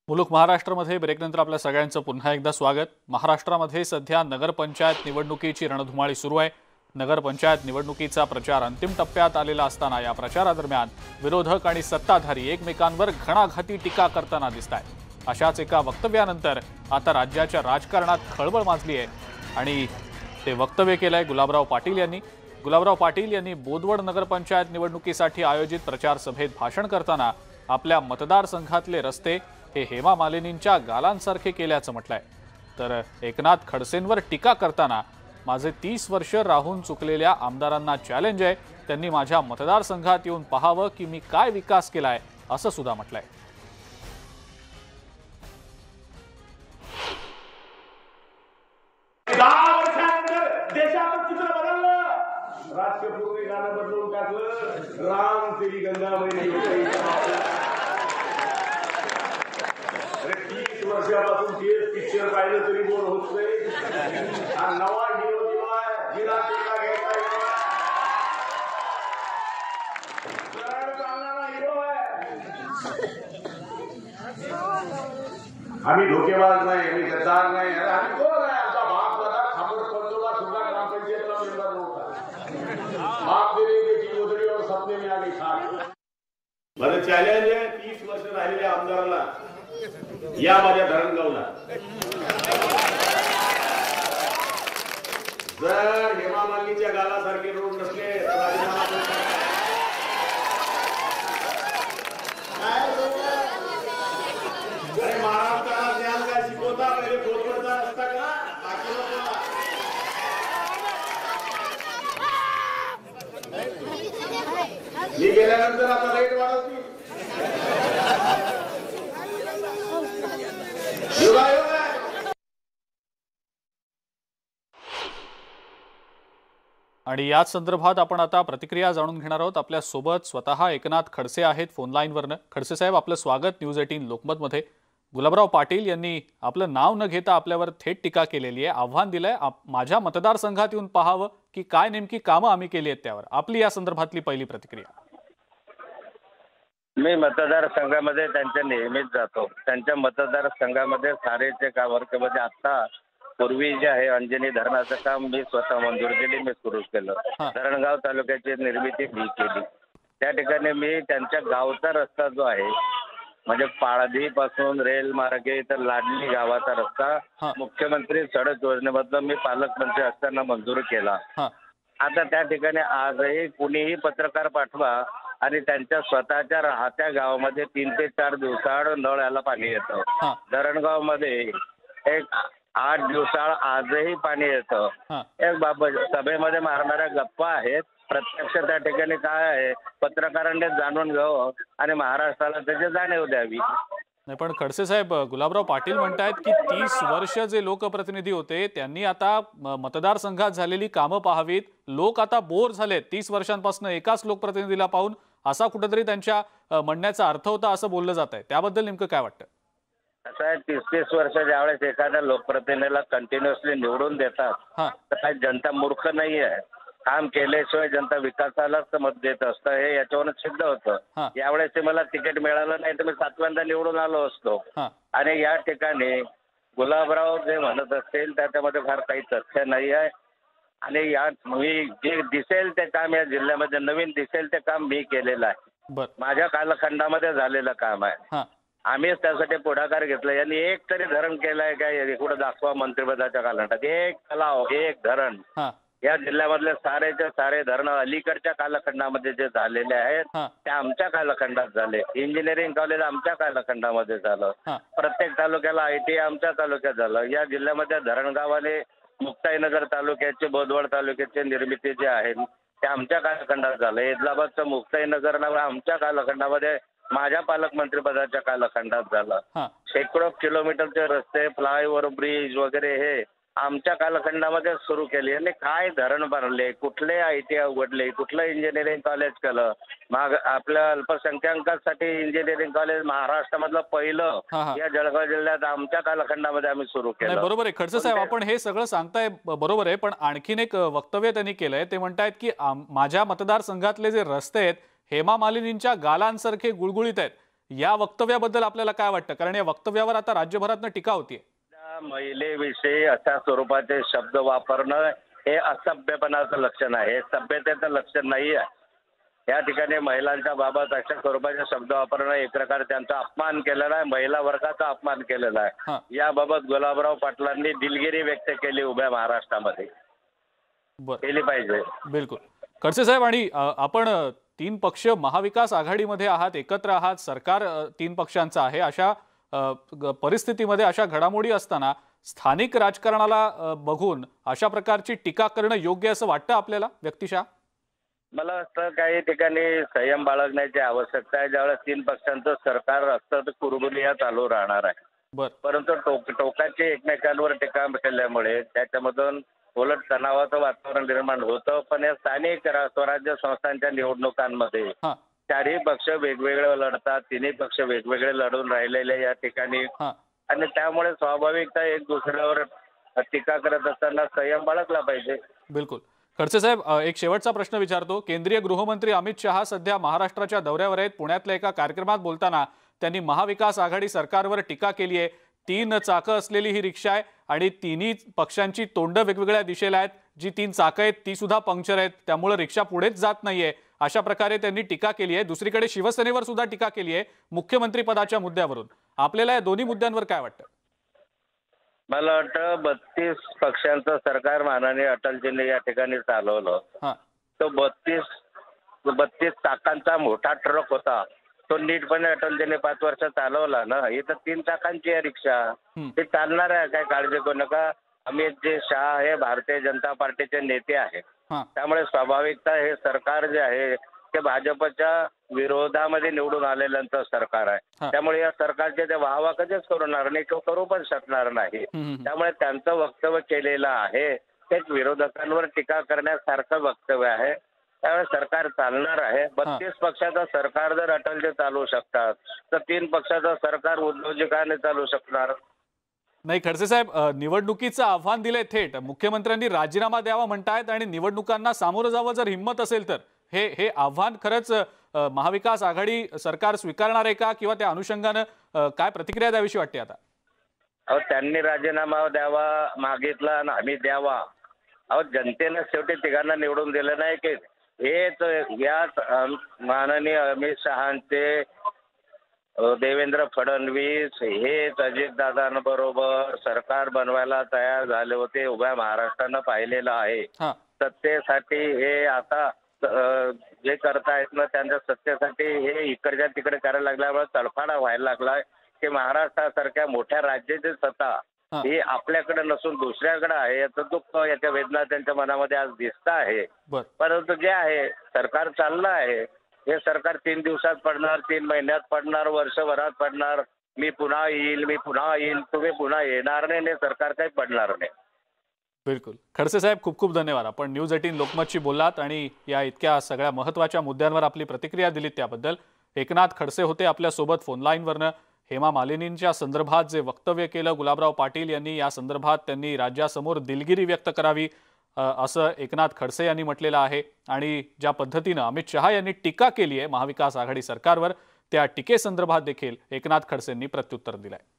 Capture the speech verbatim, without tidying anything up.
मुलुक महाराष्ट्रामध्ये ब्रेकनंतर आपल्या सगळ्यांचं पुन्हा एकदा स्वागत। महाराष्ट्रामध्ये सध्या नगरपंचायत निवडणुकीची रणधुमाळी सुरू आहे। नगरपंचायत निवडणुकीचा प्रचार अंतिम टप्प्यात आलेला असताना या प्रचारादरम्यान विरोधक आणि सत्ताधारी एकमेकांवर घणाघाती टीका करताना दिसतात। अशाच एका वक्तव्यानंतर आता राज्याच्या राजकारणात खळबळ माजली आहे आणि ते वक्तव्य केलंय गुलाबराव पाटील यांनी। गुलाबराव पाटील यांनी बोदवड नगरपंचायत निवडणुकीसाठी आयोजित प्रचार सभेत भाषण करताना आपल्या मतदारसंघातले रस्ते हे हेमा मालिनींच्या गालांसारखे केल्याचं म्हटलंय। तर एकनाथ खडसेंवर टीका करताना माझे तीस वर्ष राहून चुकलेल्या आमदारांना चॅलेंज आहे, त्यांनी माझ्या मतदारसंघात येऊन पाहावं की मी काय विकास केलाय असं सुद्धा म्हटलंय। राजपूत गाणं बदलून टाकलं, राम तेरी गंगामयी तीस वर्षापासून तेच पिक्चर पाहिलं तरी बोर होत नाही। हा नवा हिरो दिवाय जिला टीका घ्यायचा सरळ चालणारा हिरो आहे। आम्ही धोकेबाज नाही, आम्ही गद्दार नाही, आम्ही कोण आहे? आमचा बाप दादा खापर पंजोबा सुद्धा ग्रामपंचायतला मेंबर नव्हता। बाप देने की गोदड़ी और सपने में आगे खाट। मला चॅलेंज आहे तीस वर्ष राहिलेल्या आमदाराला या माझ्या धरणगावला जर हेमा मालिनीच्या गालासारखे रोड नसले तर महाराष्ट्राला ज्ञान काय शिकवता पहिले बोलवडचा असता का बाकी मी गेल्यानंतर आता रेट वाढवती आणि याच संदर्भात आपण आता प्रतिक्रिया जाणून घेणार आहोत। आपल्या सोबत स्वतः एकनाथ खडसे आहेत फोन लाईनवरनं। खडसे साहेब, आपलं स्वागत न्यूज अठरा लोकमत मध्ये। गुलाबराव पाटील यांनी आपलं नाव न घेता आपल्यावर थेट टीका केलेली आहे, आव्हान दिलंय माझ्या मतदारसंघात येऊन पाहावं की काय नेमकी कामं आम्ही केली आहेत त्यावर। आपली या संदर्भातली पहिली प्रतिक्रिया। मी मतदारसंघामध्ये त्यांच्या नेहमीच जातो। त्यांच्या मतदारसंघामध्ये सारेचे कामामध्ये आता पूर्वी जे आहे अंजनी धरणाचं काम मी स्वतः मंजूर केली, मी सुरू केलं। धरणगाव तालुक्याची निर्मिती मी केली। त्या ठिकाणी मी त्यांच्या गावचा रस्ता जो आहे म्हणजे पाळधी पासून रेल मार्गे तर लाडली गावाचा रस्ता मुख्यमंत्री सडक योजनेमधून मी पालकमंत्री असताना मंजूर केला। आता त्या ठिकाणी आजही कुणीही पत्रकार पाठवा आणि त्यांच्या स्वतःच्या राहत्या गावामध्ये तीन ते चार दिवसाआड नळाला पाणी येतं। धरणगाव मध्ये एक आठ दिवसाआड आजही पाणी येतं। एक बाबा सभेमध्ये मारणाऱ्या गप्पा आहेत, प्रत्यक्ष त्या ठिकाणी काय आहे पत्रकारांनी जाणून घ्यावं आणि महाराष्ट्राला त्याची जाणीव द्यावी। नाही पण खडसे साहेब, गुलाबराव पाटील म्हणतायत की तीस वर्ष जे लोकप्रतिनिधी होते त्यांनी आता मतदारसंघात झालेली कामं पाहावीत। लोक आता बोर झालेत तीस वर्षांपासून एकाच लोकप्रतिनिधीला पाहून, असा कुठेतरी त्यांच्या म्हणण्याचा अर्थ होता असं बोललं जात आहे। त्याबद्दल नेमकं काय वाटतं? असं आहे, तीस तीस वर्ष ज्यावेळेस एखाद्या लोकप्रतिनिधीला कंटिन्युअसली निवडून देतात तर काही जनता मूर्ख नाही आहे। काम केल्याशिवाय जनता विकासालाच मत देत असतं, हे याच्यावरून सिद्ध होतं। यावेळेस ते मला तिकीट मिळालं नाही तर मी सातव्यांदा निवडून आलो असतो। आणि या ठिकाणी गुलाबराव जे म्हणत असतील त्याच्यामध्ये फार काही तथ्य नाही आहे। आणि या मी जे दिसेल ते काम या जिल्ह्यामध्ये नवीन दिसेल ते काम मी केलेलं आहे, माझ्या कालखंडामध्ये झालेलं काम आहे। आम्हीच त्यासाठी पुढाकार घेतला। यांनी एक तरी धरण केलंय काय पुढे दाखवा मंत्रिपदाच्या कालखंडात? एक तलाव, एक धरण या जिल्ह्यामधले सारेचे सारे धरण अलीकडच्या कालखंडामध्ये जे झालेले आहेत ते आमच्या कालखंडात झाले। इंजिनिअरिंग कॉलेज आमच्या कालखंडामध्ये झालं, प्रत्येक तालुक्याला आय टी आमच्या तालुक्यात झालं। या जिल्ह्यामध्ये धरणगावाने मुक्ताईनगर तालुक्याचे बोदवड तालुक्याची निर्मिती जी आहे ते आमच्या कालखंडात झालं। हैदराबादचं मुक्ताईनगर नाव आमच्या कालखंडामध्ये माझ्या पालकमंत्रीपदाच्या कालखंडात झालं। शेकडो किलोमीटरचे रस्ते, फ्लायओव्हर, ब्रिज वगैरे हे आमच्या कालखंडामध्ये सुरू केले। आणि काय धरण भरले, कुठले आय टी उघडले, कुठलं इंजिनिअरिंग कॉलेज केलं। मग आपल्या अल्पसंख्याकांसाठी इंजिनिअरिंग कॉलेज महाराष्ट्रामधलं पहिलं या जळगाव जिल्ह्यात आमच्या कालखंडामध्ये आम्ही सुरू केलं। बरोबर आहे खडसे साहेब, आपण हे सगळं सांगताय बरोबर आहे, पण आणखीन एक वक्तव्य त्यांनी केलंय। ते म्हणतायत की माझ्या मतदारसंघातले जे रस्ते आहेत हेमा मालिनींच्या गालांसारखे गुळगुळीत आहेत। या वक्तव्याबद्दल आपल्याला काय वाटतं? कारण या वक्तव्यावर आता राज्यभरातनं टीका होतीये. त्या महिलेविषयी अशा स्वरूपाचे शब्द वापरणं हे असभ्यपणाचं लक्षण आहे, सभ्यतेचं लक्षण नाही आहे. या ठिकाणी महिलांच्या बाबत अशा स्वरूपाचे शब्द वापरणं एक प्रकारे त्यांचा अपमान केलेला आहे, महिला वर्गाचा अपमान केलेला आहे. याबाबत गुलाबराव पाटलांनी दिलगिरी व्यक्त केली उभ्या महाराष्ट्रामध्ये, केली पाहिजे. बिलकुल. खडसे साहेब, आणि आपण तीन पक्ष महाविकास आघाडीमध्ये आहात, एकत्र आहात, सरकार तीन पक्षांचं आहे. अशा परिस्थितीमध्ये, अशा घडामोडी असताना स्थानिक राजकारणाला बघून अशा प्रकारची टीका करणं योग्य असं वाटतं आपल्याला व्यक्तिशः? मला वाटतं काही ठिकाणी संयम बाळगण्याची आवश्यकता आहे. ज्यावेळेस तीन पक्षांचं सरकार असतं तर कुरबुरिया चालू राहणार आहे. बर परंतु टोक टोकाची एकमेकांवर टीका केल्यामुळे त्याच्यामधून उलट तणावाचं वातावरण निर्माण होतं. पण या स्थानिक स्वराज्य संस्थांच्या निवडणुकांमध्ये चारही पक्ष वेगवेगळे लढतात, तिन्ही पक्ष वेगवेगळे लढून राहिलेले या ठिकाणी, आणि त्यामुळे स्वाभाविकता एक दुसऱ्यावर टीका करत असताना संयम बाळगला पाहिजे. बिलकुल. खडसे साहेब, एक शेवटचा प्रश्न विचारतो. केंद्रीय गृहमंत्री अमित शहा सध्या महाराष्ट्राच्या दौऱ्यावर आहेत. पुण्यातल्या एका कार्यक्रमात बोलताना त्यांनी महाविकास आघाडी सरकारवर टीका केली आहे. तीन चाकं असलेली ही रिक्षा आहे आणि तिन्ही पक्षांची तोंड वेगवेगळ्या दिशेला आहेत. जी तीन चाकं आहेत ती सुद्धा पंक्चर आहेत, त्यामुळे रिक्षा पुढेच जात नाहीये, अशा प्रकारे त्यांनी टीका केली आहे. दुसरीकडे शिवसेनेवर सुद्धा टीका केली आहे मुख्यमंत्री पदाच्या मुद्द्यावरून. आपल्याला या दोन्ही मुद्द्यांवर काय वाटतं? मला वाटतं बत्तीस पक्षांचं सरकार माननीय अटलजींनी या ठिकाणी चालवलं. तो बत्तीस बत्तीस चाकांचा मोठा ट्रक होता, तो नीटपणे अटलजींनी पाच वर्ष चालवला ना. ही तर तीन चाकांची आहे रिक्षा, ते चालणार आहे, काय काळजी करू नका. अमित जी शहा हे भारतीय जनता पार्टीचे नेते आहेत, त्यामुळे स्वाभाविकता हे सरकार जे आहे ते भाजपच्या विरोधामध्ये निवडून आलेल्यांचं सरकार आहे. त्यामुळे या सरकारचे ते वाहवा कधीच करणार नाही, तो करू पण शकणार नाही. त्यामुळे त्यांचं वक्तव्य केलेलं आहे ते विरोधकांवर टीका करण्यासारखं वक्तव्य आहे. त्यामुळे सरकार चालणार आहे. बत्तीस पक्षाचं सरकार जर अटलजी चालवू शकतात तर तीन पक्षाचं सरकार उद्धवजी का नाही चालू शकणार? नाही खडसे साहेब, निवडणुकीचं आव्हान दिले थेट. मुख्यमंत्र्यांनी राजीनामा द्यावा म्हणतायत आणि निवडणुकांना सामोरं जावं जर हिंमत असेल तर हे हे आव्हान खरंच महाविकास आघाडी सरकार स्वीकारणार आहे का, किंवा त्या अनुषंगानं काय प्रतिक्रिया द्यावीशी वाटते आता? अहो, त्यांनी राजीनामा द्यावा मागितला आणि आम्ही द्यावा. अहो, जनतेनं शेवटी तिघांना निवडून दिलं नाही की हेच याच माननीय अमित शहांचे देवेंद्र फडणवीस हेच अजितदादांबरोबर सरकार बनवायला तयार झाले होते. उभ्या महाराष्ट्रानं पाहिलेलं आहे. सत्तेसाठी हे आता जे करतायत ना, त्यांच्या सत्तेसाठी हे इकडच्या तिकडे करायला लागल्यामुळे तडफाडा व्हायला लागलाय की महाराष्ट्रासारख्या मोठ्या राज्याची सत्ता ही आपल्याकडे नसून दुसऱ्याकडे आहे. याचं दुःख, याच्या वेदना त्यांच्या मनामध्ये आज दिसत आहे. परंतु जे आहे सरकार चाललं आहे, हे सरकार तीन दिवसात पडणार, तीन महिन्यात पडणार, वर्षभरात पडणार. मी पुन्हा येईल, मी पुन्हा येईल, तुम्ही पुन्हा येणार नाही, सरकार काही पडणार नाही. बिलकुल. खडसे साहेब, खूप खूप धन्यवाद. आपण न्यूज एटीन लोकमतशी बोललात आणि या इतक्या सगळ्या महत्त्वाच्या मुद्द्यांवर आपली प्रतिक्रिया दिलीत त्याबद्दल. एकनाथ खडसे होते आपल्या सोबत फोनलाईनवरनं. हेमा मालिनींच्या संदर्भात जे वक्तव्य केलं गुलाबराव पाटील यांनी, या संदर्भात त्यांनी राज्यासमोर दिलगिरी व्यक्त करावी असं एकनाथ खडसे यांनी म्हटलेलं आहे. आणि ज्या पद्धतीनं अमित शहा यांनी टीका केली आहे महाविकास आघाडी सरकारवर, त्या टीकेसंदर्भात देखील एकनाथ खडसेंनी प्रत्युत्तर दिलंय.